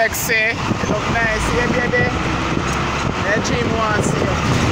Alex say. You look nice here, baby. Yeah, Jim wants you.